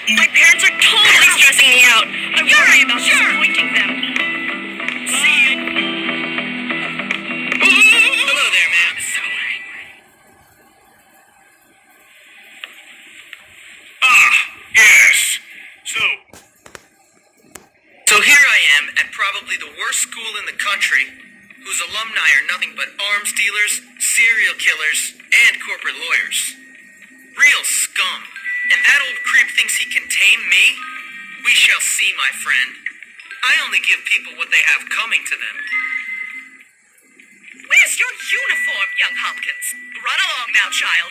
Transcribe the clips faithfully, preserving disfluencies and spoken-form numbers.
My parents are totally stressing me out. I worry about disappointing them. See you. Hello there, ma'am. So angry. Ah, yes. So... So here I am at probably the worst school in the country, whose alumni are nothing but arms dealers, serial killers, and corporate lawyers. Real scum. And that old creep thinks he can tame me? We shall see, my friend. I only give people what they have coming to them. Where's your uniform, young Hopkins? Run along now, child.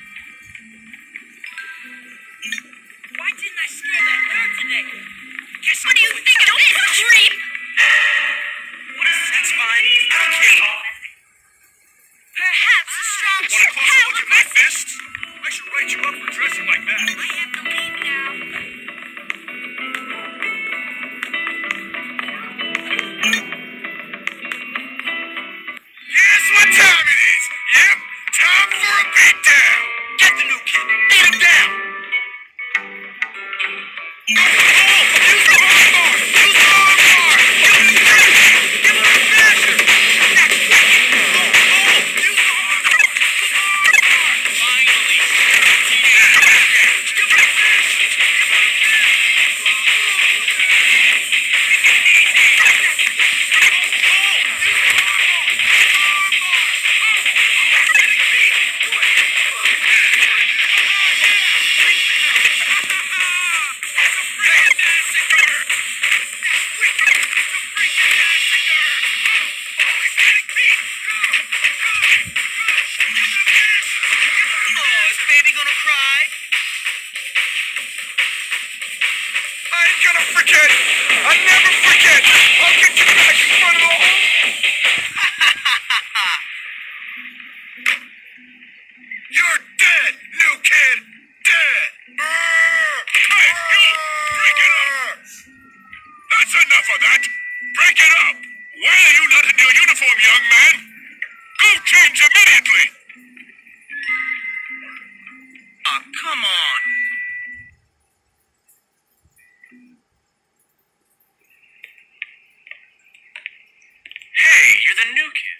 Why didn't I scare that bird today? Guess what do you think of this, creep? What is that's fine. I don't care. Perhaps a strong Want a closer look at my power. fists? I should write you up for dressing like that. I have to leave now. Here's what time it is. Yep, time for a beatdown. Get the new kid. Beat him down. Oh, use the armbar. Use the armbar. Give him a smash. Give him a smasher. That's right. Oh, oh, use the armbar. Use the armbar. Finally. Yeah. Give him a smash. Give him a Oh, is baby gonna cry? I ain't gonna forget. I never forget. I'll get you back in front of the whole... You're dead, new kid. Dead. Hey, you! Break it up! That's enough of that. Break it up. Why are you not in your uniform, young man? Go change immediately. Oh, come on. Hey, you're the new kid.